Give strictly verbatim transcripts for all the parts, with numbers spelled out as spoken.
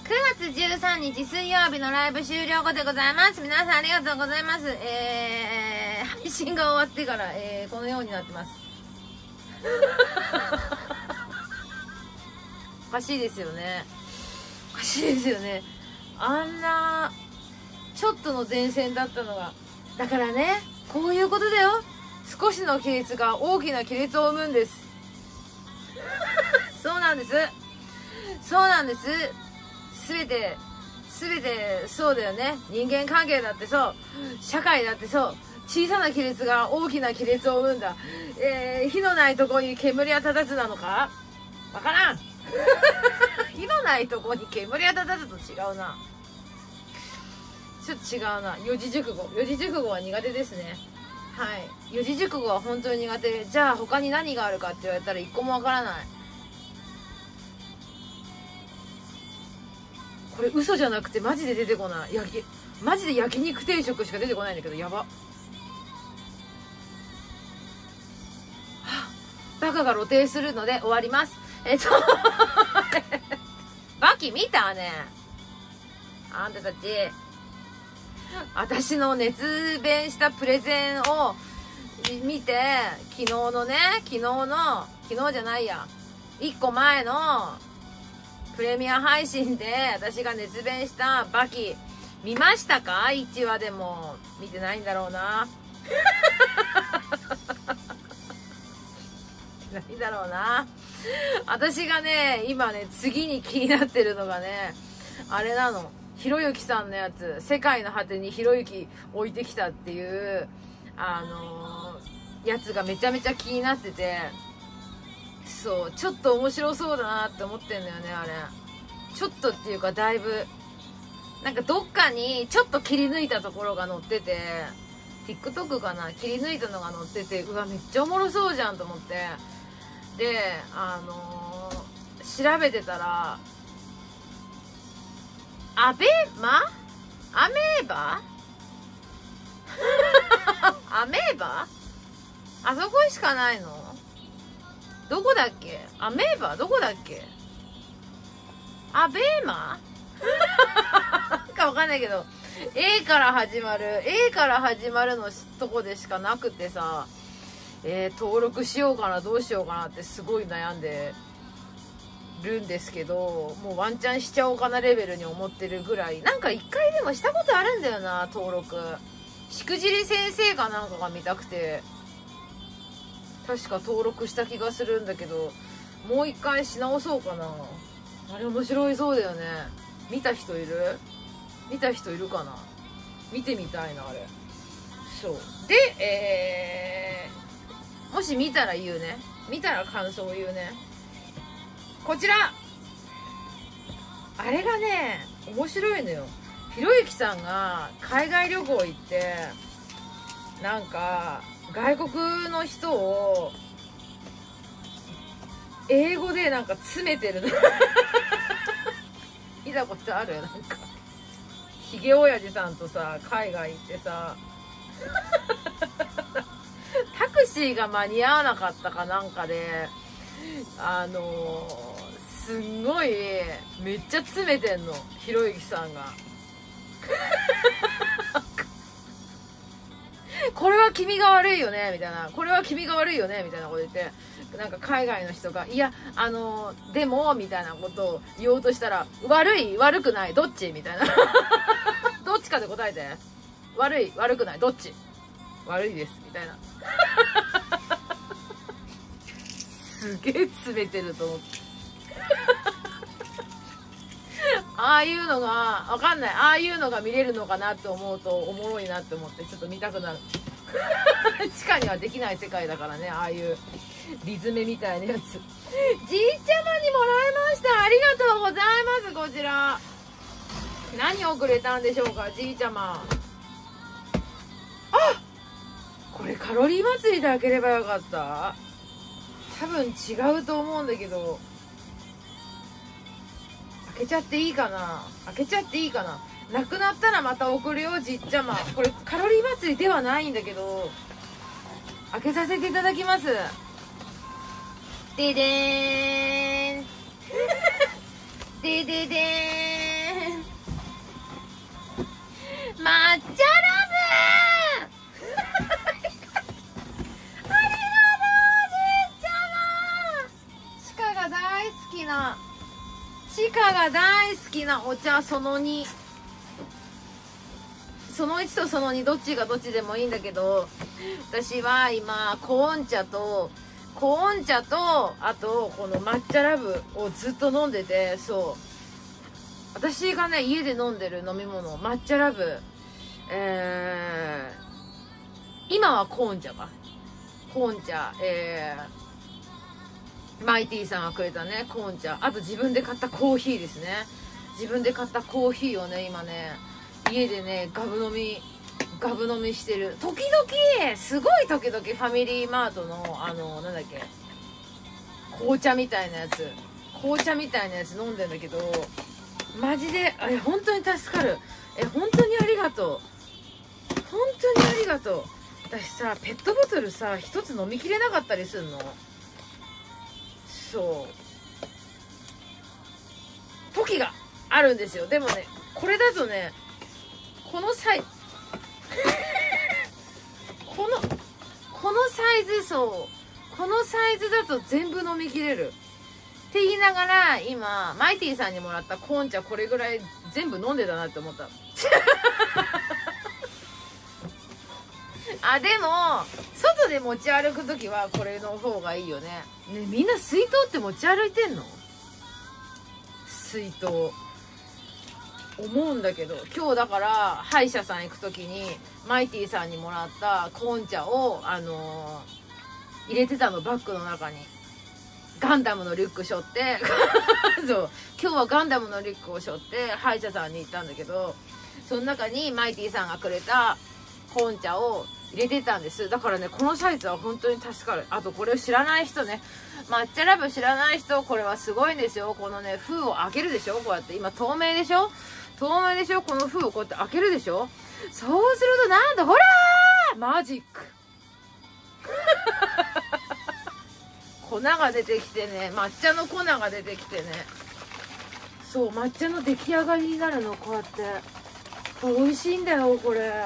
くがつじゅうさんにち水曜日のライブ終了後でございます。皆さんありがとうございます。えー、配信が終わってから、えー、このようになってます。おかしいですよね。おかしいですよね。あんなちょっとの前線だったのが。だからね、こういうことだよ。少しの亀裂が大きな亀裂を生むんです。そうなんです。そうなんです。すべてすべてそうだよね。人間関係だってそう、社会だってそう。小さな亀裂が大きな亀裂を生むんだ。えー、火のないとこに煙は立たずなのかわからん。火のないとこに煙は立たずと違うな。ちょっと違うな。四字熟語。四字熟語は苦手ですね。はい。四字熟語は本当に苦手。じゃあ他に何があるかって言われたら一個もわからない。これ嘘じゃなくてマジで出てこない。焼き、マジで焼肉定食しか出てこないんだけど、やば。はあ、バカが露呈するので終わります。えっと、バキ見たね。あんたたち。私の熱弁したプレゼンを見て、昨日のね、昨日の、昨日じゃないや、いっこまえのプレミア配信で私が熱弁したバキ、見ましたか？ いち 話でも。見てないんだろうな。見てないんだろうな。私がね、今ね、次に気になってるのがね、あれなの。ひろゆきさんのやつ、世界の果てにひろゆき置いてきたっていう、あのー、やつがめちゃめちゃ気になってて、そう、ちょっと面白そうだなって思ってんだよね、あれ。ちょっとっていうかだいぶ、なんかどっかにちょっと切り抜いたところが載ってて、TikTok かな、切り抜いたのが載ってて、うわ、めっちゃおもろそうじゃんと思って。で、あのー、調べてたら、アベマ？アメーバ？アメーバ？あそこしかないの？どこだっけ？アメーバ？どこだっけ？アベーマ？なんかわかんないけど、A から始まる、A から始まるのとこでしかなくてさ、えー、登録しようかな、どうしようかなってすごい悩んでるんですけど、もうワンチャンしちゃおうかなレベルに思ってるぐらい。なんか一回でもしたことあるんだよな、登録。しくじり先生かなんかが見たくて、確か登録した気がするんだけど、もう一回し直そうかな。あれ面白いそうだよね。見た人いる？見た人いるかな？見てみたいな、あれ。そうで、えー、もし見たら言うね。見たら感想を言うね。こちら、あれがね、面白いのよ。ひろゆきさんが海外旅行行って、なんか外国の人を英語でなんか詰めてるの。見たことある？なんかひげおやじさんとさ、海外行ってさ、タクシーが間に合わなかったかなんかで、あのー、すんごいめっちゃ詰めてんの、ひろゆきさんが。これは君が悪いよねみたいな、これは君が悪いよねみたいなこと言って、なんか海外の人が、いやあのー、でもみたいなことを言おうとしたら、悪い悪くないどっちみたいな。どっちかで答えて。悪い悪くないどっち？悪いですみたいな。すげえ詰めてると思って。ああいうのがわかんない、ああいうのが見れるのかなって思うとおもろいなって思って、ちょっと見たくなる。地下にはできない世界だからね、ああいうリズメみたいなやつ。じいちゃまにもらいました。ありがとうございます。こちら何をくれたんでしょうか、じいちゃま。あ、これカロリー祭りで開ければよかった。多分違うと思うんだけど、開けちゃっていいかな、開けちゃっていいかな。なくなったらまた送るよ、じっちゃま。これカロリー祭りではないんだけど、開けさせていただきます。ででーん。でででーん。 パが大好きなお茶そのに。そのいちとそのに、どっちがどっちでもいいんだけど、私は今コーン茶とコーン茶とあとこの抹茶ラブをずっと飲んでて、そう私がね家で飲んでる飲み物抹茶ラブ、えー、今はコーン茶かコーン茶、えー、マイティさんがくれたねコーン茶、あと自分で買ったコーヒーですね。自分で買ったコーヒーをね今ね家でねガブ飲みガブ飲みしてる。時々すごい時々ファミリーマートのあのなんだっけ紅茶みたいなやつ紅茶みたいなやつ飲んでんだけど、マジでえ本当に助かる。え本当にありがとう。本当にありがとう。私さペットボトルさ一つ飲みきれなかったりすんの。そう時があるんですよ。でもねこれだとねこのサイこのこのサイズそうこのサイズだと全部飲みきれるって言いながら、今マイティさんにもらったコーン茶これぐらい全部飲んでたなって思ったあでも外で持ち歩く時はこれの方がいいよね。ねみんな水筒って持ち歩いてんの？水筒思うんだけど、今日だから歯医者さん行く時にマイティさんにもらったコーン茶をあのー、入れてたのバッグの中に。ガンダムのリュック背負ってそう今日はガンダムのリュックを背負って歯医者さんに行ったんだけど、その中にマイティさんがくれたコーン茶を入れてたんです。だからねこのサイズは本当に助かる。あとこれを知らない人ね、抹茶ラブ知らない人、これはすごいんですよ。このね封を開けるでしょ、こうやって今透明でしょ透明でしょ、この封をこうやって開けるでしょ。そうするとなんとほらーマジック粉が出てきてね、抹茶の粉が出てきてね、そう抹茶の出来上がりになるの。こうやってこれ美味しいんだよこれ。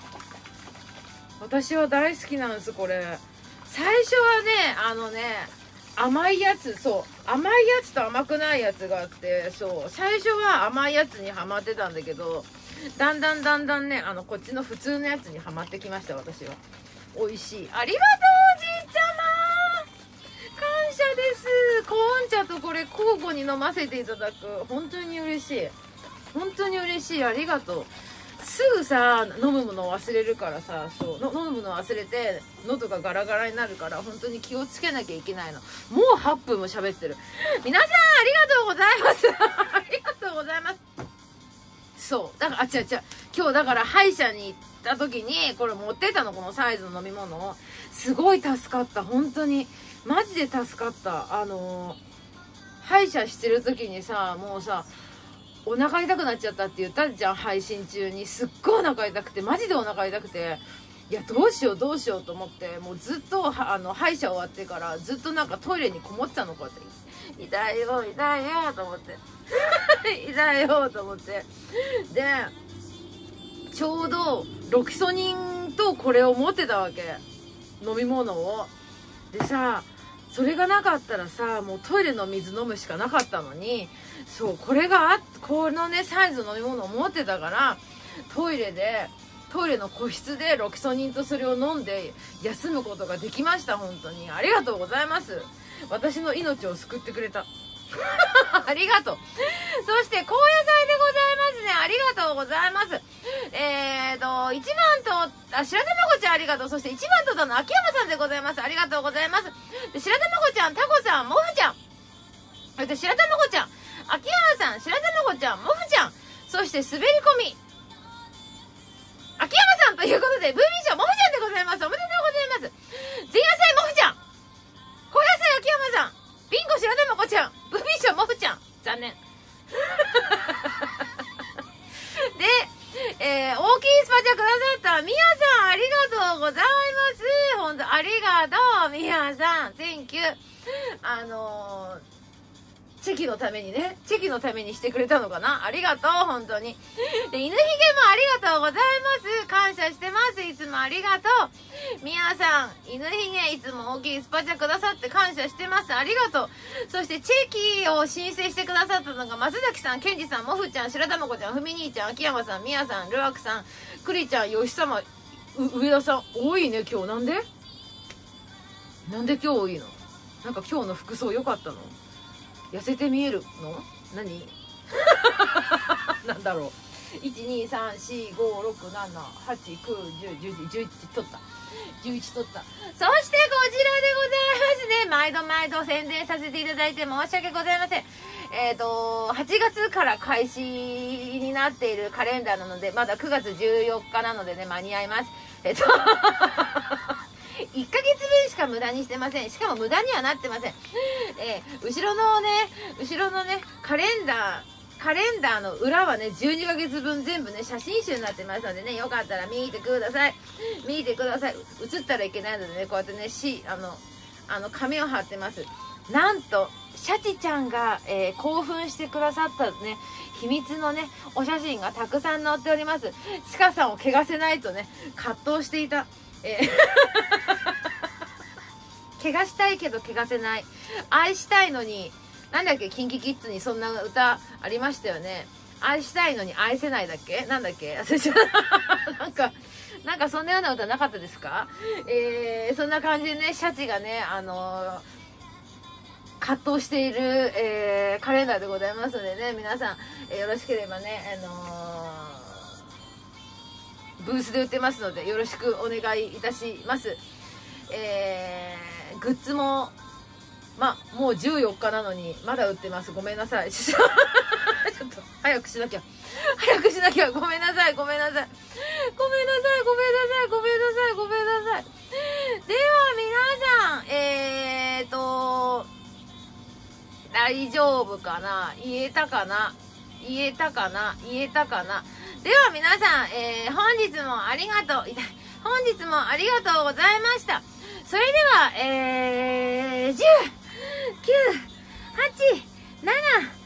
私は大好きなんですこれ。最初はねあのね甘いやつ、そう甘いやつと甘くないやつがあって、そう最初は甘いやつにハマってたんだけど、だんだんだんだんねあのこっちの普通のやつにハマってきました私は。美味しい。ありがとうおじいちゃま、感謝です。コーン茶とこれ交互に飲ませていただく、本当に嬉しい。本当に嬉しい。ありがとう。すぐさ飲むものを忘れるからさ、そうの飲むの忘れて喉がガラガラになるから、本当に気をつけなきゃいけないの。もうはっぷんも喋ってる。皆さんありがとうございますありがとうございます。そうだからあ違う違う今日だから歯医者に行った時にこれ持ってたの、このサイズの飲み物を。すごい助かった。本当にマジで助かった。あのー、歯医者してる時にさ、もうさお腹痛くなっちゃったって言ったじゃん配信中に。すっごいお腹痛くて、マジでお腹痛くて、いやどうしようどうしようと思って、もうずっとあの歯医者終わってからずっとなんかトイレにこもってたの。こうやって痛いよ痛いよと思って痛いよと思って、でちょうどロキソニンとこれを持ってたわけ、飲み物を。でさそれがなかったらさもうトイレの水飲むしかなかったのに、そうこれがあこのねサイズの飲み物を持ってたから、トイレでトイレの個室でロキソニンとそれを飲んで休むことができました。本当にありがとうございます。私の命を救ってくれたありがとう。そして高野菜でございますね。ありがとうございます。えーといちばんとあ白玉子ちゃんありがとう。そしていちばんとだの秋山さんでございます。ありがとうございます。で白玉子ちゃん、タコさん、モフちゃん、そして白玉子ちゃん、秋山さん、白玉子ちゃん、モフちゃん、そして滑り込み秋山さんということでブービー賞モフちゃんでございます。おめでとうございます。前夜祭モフちゃん、高野菜秋山さん、ビンゴ白玉子ちゃん、ブービー賞モフちゃん、残念で、えー、大きいスパチャくださったみやさんありがとうございます。本当ありがとうみやさん、センキュー。あのー、 チェキのためにね、チェキのためにしてくれたのかな。ありがとう、本当に。で、犬ひげもありがとうございます。感謝してます。いつもありがとう。みやさん、犬ひげいつも大きいスパチャくださって感謝してます。ありがとう。そしてチェキを申請してくださったのが、松崎さん、ケンジさん、もふちゃん、白玉子ちゃん、ふみ兄ちゃん、秋山さん、みやさん、ルアクさん、クリちゃん、よしさま、う上田さん。多いね、今日。なんでなんで今日多いの？なんか今日の服装良かったの？痩せて見えるの？何なんだろう。いちにさんしごろくななはちきゅうじゅうじゅういちじゅういち取ったじゅういち取った。そしてこちらでございますね。毎度毎度宣伝させていただいて申し訳ございません。えっとはちがつから開始になっているカレンダーなので、まだくがつじゅうよっかなのでね、間に合います。えっといっかげつぶんしか無駄にしてません。しかも無駄にはなってません。えー、後ろのね、後ろのね、カレンダー、カレンダーの裏はね、じゅうにかげつぶん全部ね、写真集になってますのでね、よかったら見てください。見てください。映ったらいけないのでね、こうやってね、し、あの、あの、紙を貼ってます。なんと、シャチちゃんが、えー、興奮してくださったね、秘密のね、お写真がたくさん載っております。チカさんを汚せないとね、葛藤していた。えー怪我したいけど怪我せない。愛したいのに、なんだっけ、キンキキッズにそんな歌ありましたよね。愛したいのに愛せないだっけ、なんだっけなんか、なんかそんなような歌なかったですか？えー、そんな感じでね、シャチがね、あのー、葛藤している、えー、カレンダーでございますのでね、皆さん、えー、よろしければね、あのー、ブースで売ってますので、よろしくお願いいたします。えー、グッズも、ま、もうじゅうよっかなのに、まだ売ってます。ごめんなさい。ちょっと、早くしなきゃ。早くしなきゃ。ごめんなさい。ごめんなさい。ごめんなさい。ごめんなさい。ごめんなさい。ごめんなさい。では、皆さん、えーと、大丈夫かな？言えたかな？言えたかな？言えたかな？では、皆さん、えー、本日もありがとう。本日もありがとうございました。それでは、えー、じゅう、きゅう、はち、なな、